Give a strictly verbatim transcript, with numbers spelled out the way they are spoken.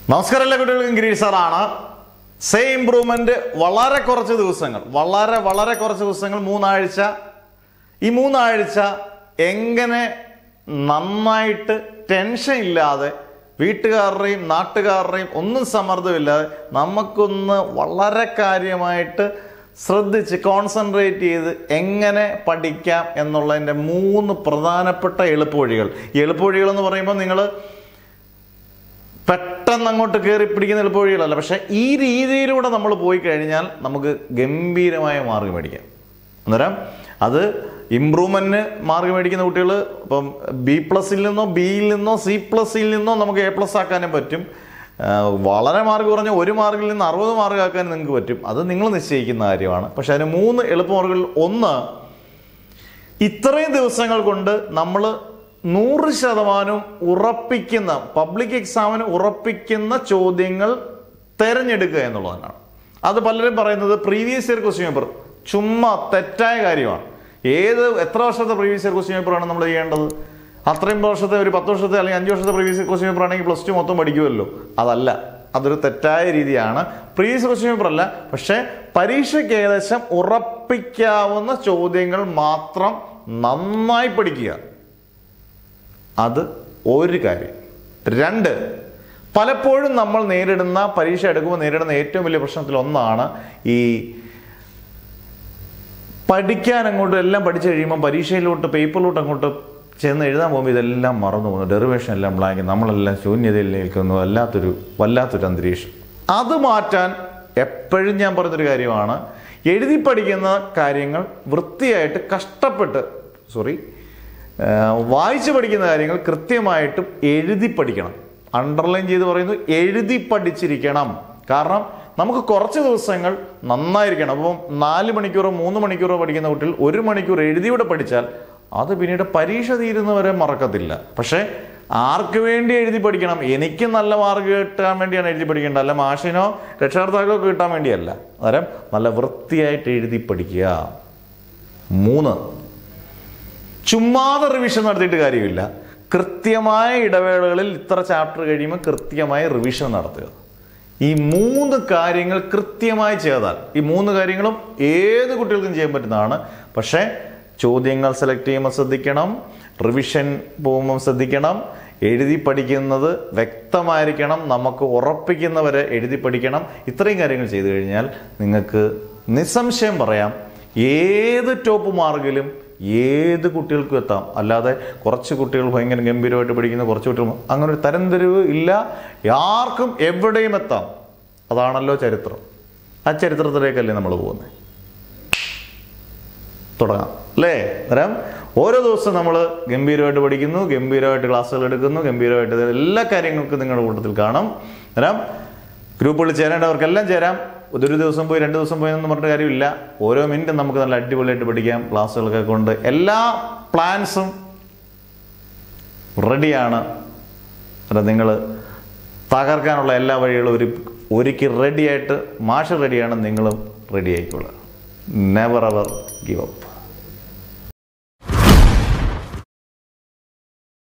നമസ്കാരം എല്ലാ കുട്ടികൾക്കും ഗിരീഷ് സാറാണ്. സേ ഇംപ്രൂവ്മെന്റ് വളരെ കുറച്ച് ദിവസങ്ങൾ വളരെ വളരെ കുറച്ച് ദിവസങ്ങൾ മൂന്നാഴ്ച ഈ മൂന്നാഴ്ച എങ്ങനെ നന്നായിട്ട് ടെൻഷൻ ഇല്ലാതെ വീട്ടുകാരുടെയും നാട്ടുകാരുടെയും ഒന്നും സമ്മർദ്ദമില്ലാതെ നമുക്കൊന്ന് വളരെ കാര്യമായിട്ട് ശ്രദ്ധിച്ച് കോൺസെൻട്രേറ്റ് ചെയ്ത് എങ്ങനെ പഠിക്കാം എന്നുള്ളതിൻ്റെ മൂന്ന് പ്രധാനപ്പെട്ട എളുപ്പവഴികൾ. ഈ എളുപ്പവഴികൾ എന്ന് പറയുമ്പോൾ നിങ്ങൾ പെട്ടെന്ന് അങ്ങോട്ട് കയറി പിടിക്കുന്ന എളുപ്പവഴികളല്ല, പക്ഷേ ഈ രീതിയിലൂടെ നമ്മൾ പോയി കഴിഞ്ഞാൽ നമുക്ക് ഗംഭീരമായ മാർക്ക് മേടിക്കാം. അന്നേരം അത് ഇമ്പ്രൂവ്മെൻറ്റിന് മാർക്ക് മേടിക്കുന്ന കുട്ടികൾ ഇപ്പം ബി പ്ലസിൽ നിന്നോ ബിയിൽ നിന്നോ സി പ്ലസിൽ നിന്നോ നമുക്ക് എ പ്ലസ് ആക്കാനും പറ്റും. വളരെ മാർക്ക് കുറഞ്ഞ ഒരു മാർക്കിൽ നിന്ന് അറുപത് മാർക്ക് ആക്കാൻ നിങ്ങൾക്ക് പറ്റും. അത് നിങ്ങൾ നിശ്ചയിക്കുന്ന കാര്യമാണ്. പക്ഷെ അതിന് മൂന്ന് എളുപ്പമാർക്കുകൾ. ഒന്ന്, ഇത്രയും ദിവസങ്ങൾ കൊണ്ട് നമ്മൾ നൂറ് ശതമാനം ഉറപ്പിക്കുന്ന പബ്ലിക് എക്സാമിന് ഉറപ്പിക്കുന്ന ചോദ്യങ്ങൾ തിരഞ്ഞെടുക്കുക എന്നുള്ളതാണ്. അത് പലരും പറയുന്നത് പ്രീവിയസ് ഇയർ ക്വസ്റ്റ്യൻ പേപ്പർ ചുമ്മാ തെറ്റായ കാര്യമാണ്. ഏത് എത്ര വർഷത്തെ പ്രീവിയസ് ഇയർ ക്വസ്റ്റ്യൻ പേപ്പറാണ് നമ്മൾ ചെയ്യേണ്ടത്? അത്രയും വർഷത്തെ ഒരു പത്ത് വർഷത്തെ അല്ലെങ്കിൽ അഞ്ച് വർഷത്തെ പ്രീവിയസ് ഇയർ ക്വസ്റ്റ്യൻ പേപ്പർ ആണെങ്കിൽ പ്ലസ് ടു മൊത്തം പഠിക്കുമല്ലോ. അതല്ല, അതൊരു തെറ്റായ രീതിയാണ്. പ്രീവിയസ് ക്വസ്റ്റ്യൻ പേപ്പർ അല്ല, പക്ഷേ പരീക്ഷയ്ക്ക് ഏകദേശം ഉറപ്പിക്കാവുന്ന ചോദ്യങ്ങൾ മാത്രം നന്നായി പഠിക്കുക. അത് ഒരു കാര്യം. രണ്ട്, പലപ്പോഴും നമ്മൾ നേരിടുന്ന പരീക്ഷ എടുക്കുമ്പോൾ നേരിടുന്ന ഏറ്റവും വലിയ പ്രശ്നത്തിൽ ഒന്നാണ് ഈ പഠിക്കാൻ അങ്ങോട്ട് എല്ലാം പഠിച്ചു കഴിയുമ്പോൾ പരീക്ഷയിലോട്ട് പേപ്പറിലോട്ട് അങ്ങോട്ട് ചെന്ന് എഴുതാൻ പോകുമ്പോൾ ഇതെല്ലാം മറന്നു പോകുന്നു, ഡെറിവേഷൻ എല്ലാം ബ്ലാങ്ക്, നമ്മളെല്ലാം ശൂന്യതയിൽ നിൽക്കുന്നു, വല്ലാത്തൊരു വല്ലാത്തൊരു അന്തരീക്ഷം. അത് മാറ്റാൻ എപ്പോഴും ഞാൻ പറഞ്ഞൊരു കാര്യമാണ്, എഴുതി പഠിക്കുന്ന കാര്യങ്ങൾ വൃത്തിയായിട്ട് കഷ്ടപ്പെട്ട് സോറി വായിച്ച് പഠിക്കുന്ന കാര്യങ്ങൾ കൃത്യമായിട്ടും എഴുതി പഠിക്കണം. അണ്ടർലൈൻ ചെയ്ത് പറയുന്നു, എഴുതി പഠിച്ചിരിക്കണം. കാരണം നമുക്ക് കുറച്ച് ദിവസങ്ങൾ നന്നായിരിക്കണം. അപ്പം നാല് മണിക്കൂറോ മൂന്ന് മണിക്കൂറോ പഠിക്കുന്ന കുട്ടികൾ ഒരു മണിക്കൂർ എഴുതിയൂടെ പഠിച്ചാൽ അത് പിന്നീട് പരീക്ഷ തീരുന്നവരെ മറക്കത്തില്ല. പക്ഷേ ആർക്ക് വേണ്ടി എഴുതി പഠിക്കണം? എനിക്ക് നല്ല മാർക്ക് കിട്ടാൻ വേണ്ടിയാണ് എഴുതി പഠിക്കേണ്ടത്, അല്ല മാഷിനോ രക്ഷകർത്താക്കോ കിട്ടാൻ വേണ്ടിയല്ല. അന്നേരം നല്ല വൃത്തിയായിട്ട് എഴുതി പഠിക്കുക. മൂന്ന്, ചുമ്മാതെ റിവിഷൻ നടത്തിയിട്ട് കാര്യമില്ല. കൃത്യമായ ഇടവേളകളിൽ ഇത്ര ചാപ്റ്റർ കഴിയുമ്പോൾ കൃത്യമായ റിവിഷൻ നടത്തുക. ഈ മൂന്ന് കാര്യങ്ങൾ കൃത്യമായി ചെയ്താൽ, ഈ മൂന്ന് കാര്യങ്ങളും ഏത് കുട്ടികൾക്കും ചെയ്യാൻ പറ്റുന്നതാണ്. പക്ഷേ ചോദ്യങ്ങൾ സെലക്ട് ചെയ്യുമ്പോൾ ശ്രദ്ധിക്കണം, റിവിഷൻ പോകുമ്പോൾ ശ്രദ്ധിക്കണം, എഴുതി പഠിക്കുന്നത് വ്യക്തമായിരിക്കണം, നമുക്ക് ഉറപ്പിക്കുന്നവരെ എഴുതി പഠിക്കണം. ഇത്രയും കാര്യങ്ങൾ ചെയ്തു കഴിഞ്ഞാൽ നിങ്ങൾക്ക് നിസ്സംശയം പറയാം ഏത് ടോപ്പ് മാർക്കിലും ഏത് കുട്ടികൾക്കും എത്താം. അല്ലാതെ കുറച്ച് കുട്ടികൾ ഭയങ്കര ഗംഭീരമായിട്ട് പഠിക്കുന്ന കുറച്ച് കുട്ടികൾ അങ്ങനെ ഒരു തരംതിരിവ് ഇല്ല, ആർക്കും എവിടെയും എത്താം. അതാണല്ലോ ചരിത്രം. ആ ചരിത്രത്തിലേക്കല്ലേ നമ്മൾ പോകുന്നത്. തുടങ്ങാം അല്ലേ? അന്നേരം ഓരോ ദിവസം നമ്മൾ ഗംഭീരമായിട്ട് പഠിക്കുന്നു, ഗംഭീരമായിട്ട് ക്ലാസ്സുകൾ എടുക്കുന്നു, ഗംഭീരമായിട്ട് എല്ലാ കാര്യങ്ങൾക്കും നിങ്ങളുടെ കൂട്ടത്തിൽ കാണും. അന്നേരം ഗ്രൂപ്പുകളിൽ ചേരേണ്ടവർക്കെല്ലാം ചേരാം. ഒരു ദിവസം പോയി രണ്ട് ദിവസം പോയി എന്ന് പറഞ്ഞ കാര്യമില്ല. ഓരോ മിനിറ്റും നമുക്ക് നല്ല അടിപൊളിയായിട്ട് പഠിക്കാം. ക്ലാസ്സുകളൊക്കെ കൊണ്ട് എല്ലാ പ്ലാൻസും റെഡിയാണ്. നിങ്ങൾ തകർക്കാനുള്ള എല്ലാ വഴികളും ഒരു ഒരുക്കി റെഡിയായിട്ട് മാഷ് റെഡിയാണ്, നിങ്ങളും റെഡി ആയിക്കോളുക. Never ever give up.